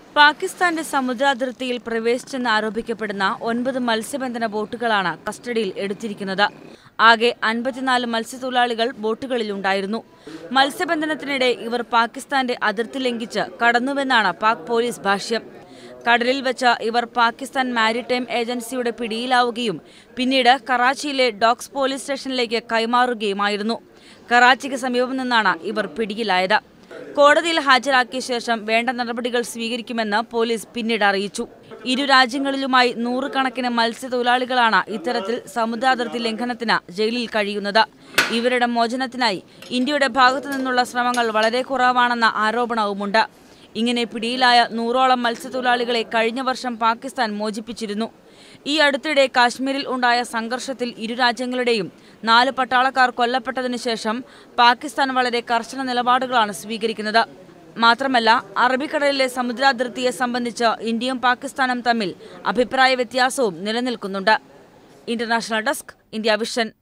പാകിസ്ഥാന്റെ സമുദ്രാതിർത്തിയിൽ പ്രവേശിച്ചെന്ന് ആരോപിക്കപ്പെടുന്ന 9 മത്സ്യബന്ധന ബോട്ടുകളാണ് കസ്റ്റഡിയിൽ എടുത്തിരിക്കുന്നത്. ആകെ 54 മത്സ്യത്തൊഴിലാളികൾ ബോട്ടുകളിലുണ്ടായിരുന്നു. മത്സ്യബന്ധനത്തിനിടെ ഇവർ പാകിസ്ഥാന്റെ അതിർത്തി ലംഘിച്ച് കടന്നുവെന്നാണ് പാക് പോലീസ് ഭാഷ്യം. കടലിൽ വെച്ച് ഇവർ പാകിസ്ഥാൻ മാരിടൈം ഏജൻസിയുടെ പിടിയിലാവുകയും പിന്നീട് കറാച്ചിയിലെ ഡോക്സ് പോലീസ് സ്റ്റേഷനിലേക്ക് കൈമാറുകയുമായിരുന്നു. കറാച്ചിക്ക് സമീപം നിന്നാണ് ഇവർ പിടിയിലായത്. കോടതിയിൽ ഹാജരാക്കിയ ശേഷം വേണ്ട നടപടികൾ സ്വീകരിക്കുമെന്ന് പോലീസ് പിന്നീട് അറിയിച്ചു. ഇരു രാജ്യങ്ങളിലുമായി നൂറുകണക്കിന് മത്സ്യത്തൊഴിലാളികളാണ് ഇത്തരത്തിൽ സമുദ്രാതിർത്തി ലംഘനത്തിന് ജയിലിൽ കഴിയുന്നത്. ഇവരുടെ മോചനത്തിനായി ഇന്ത്യയുടെ ഭാഗത്തു നിന്നുള്ള ശ്രമങ്ങൾ വളരെ കുറവാണെന്ന ആരോപണവുമുണ്ട്. ഇങ്ങനെ പിടിയിലായ 100ഓളം മത്സ്യത്തൊഴിലാളികളെ കഴിഞ്ഞ വർഷം പാകിസ്ഥാൻ മോചിപ്പിച്ചിരുന്നു. ഈ അടുത്തിടെ കാശ്മീരിൽ ഉണ്ടായ സംഘർഷത്തിൽ ഇരു രാജ്യങ്ങളുടെയും 4 പട്ടാളക്കാർ കൊല്ലപ്പെട്ടതിനു ശേഷം പാകിസ്ഥാൻ വളരെ കർശന നിലപാടുകളാണ് സ്വീകരിക്കുന്നത്. മാത്രമല്ല, അറബിക്കടലിലെ സമുദ്രാതിർത്തിയെ സംബന്ധിച്ച് ഇന്ത്യയും പാകിസ്ഥാനും തമ്മിൽ അഭിപ്രായ വ്യത്യാസവും നിലനിൽക്കുന്നുണ്ട്. International desk, India vision.